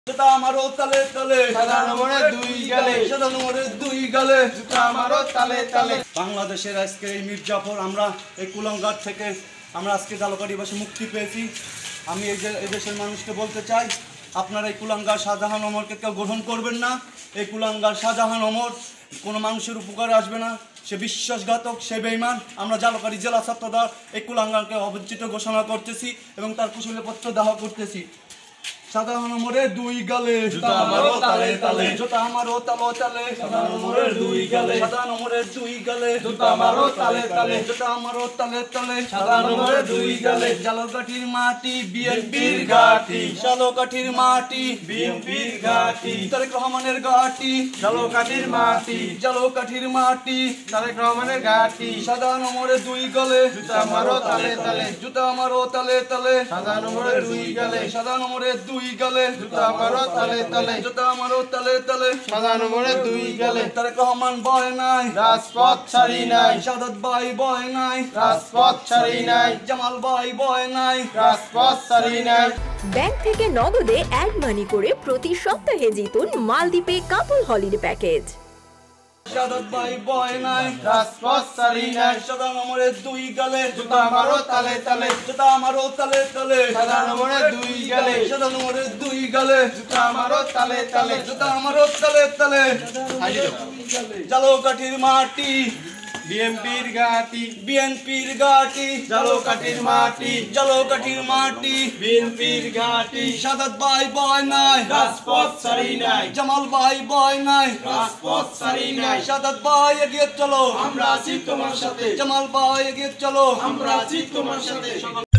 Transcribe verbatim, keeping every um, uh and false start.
জুতা আমারও তালে তালে সাদা নম্বরে দুই গালে সাদা নম্বরে দুই গালে জুতা আমারও তালে তালে। বাংলাদেশের আজকে এই মির্জাফর আমরা এই কুলাঙ্গার থেকে আমরা আজকে জালকাঠিবাসী মুক্তি পেয়েছি। আমি এই যে এই দেশের মানুষকে বলতে চাই, আপনারা এই কুলাঙ্গার শাহজাহান ওমরকে কেউ গ্রহণ করবেন না। এই কুলাঙ্গার শাহজাহান ওমর কোনো মানুষের উপকারে আসবে না, সে বিশ্বাসঘাতক, সে বেঈমান। আমরা জালকাঠি জেলা ছাত্রদল এই কুলাঙ্গারকে অবঞ্চিত ঘোষণা করতেছি এবং তার কুশলপত্র দাহ করতেছি। সাদা নম্বরে দুই গালে জুতা আমারও তালে তালে জুতা আমারও তালো তালে সাদা নম্বরে দুই গালে সাদা নম্বরে দুই গালে জুতা আমারও তালে তালে জুতা আমারও তালে তালে সাদা নম্বরে দুই গালে জালকাঠির মাটি বিএনপির বিএনপির ঘাঁটি জালকাঠির মাটি বিএনপির ঘাঁটি তারেক রহমানের ঘাঁটি জালকাঠির মাটি জালকাঠির মাটি তারেক রহমানের ঘাঁটি সাদা নম্বরে দুই গালে জুতা আমারও তালে তালে জুতা আমারও তালে তালে সাদা নম্বরে দুই গালে সাদা নম্বরে দুই গালে জুতা আমারও তালে তালে জুতা আমারও তালে তালে সাদা নম্বরে দুই গালে তারেক রহমান ভয় নাই, রাজপথ ছাড়ি নাই সাদত ভাই ভয় নাই, রাজপথ ছাড়ি নাই জামাল ভাই ভয় নাই, রাজপথ ছাড়ি নাই। ব্যাংক থেকে নগদে অ্যাড মানি করে প্রতি সপ্তাহে জিতুন মালদ্বীপে কাপল হলিডে প্যাকেজ। সাদত ভাই ভয় নাই, রাজপথ ছাড়ি নাই সাদা নম্বরে দুই গালে জুতা আমারও তালে তালে জুতা আমারও তালে তালে সাদা নম্বরে দুই গালে সাদা নম্বরে দুই গালে জুতা আমারও তালে তালে জুতা আমারও তালে তালে জালকাঠির মাটি বিএনপির ঘাঁটি বিএনপির ঘাঁটি জালকাঠির মাটি জালকাঠির মাটি বিএনপির ঘাঁটি সাদত ভাই ভয় নাই, রাজপথ ছাড়ি নাই জামাল ভাই ভয় নাই, রাজপথ ছাড়ি নাই। সাদত ভাই এগিয়ে চলো, আমরা আছি তোমার সাথে, জামাল ভাই এগিয়ে চলো, আমরা আছি তোমার সাথে।